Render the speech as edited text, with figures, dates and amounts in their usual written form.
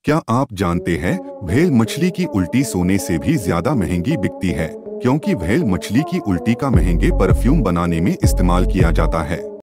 क्या आप जानते हैं व्हेल मछली की उल्टी सोने से भी ज्यादा महंगी बिकती है, क्योंकि व्हेल मछली की उल्टी का महंगे परफ्यूम बनाने में इस्तेमाल किया जाता है।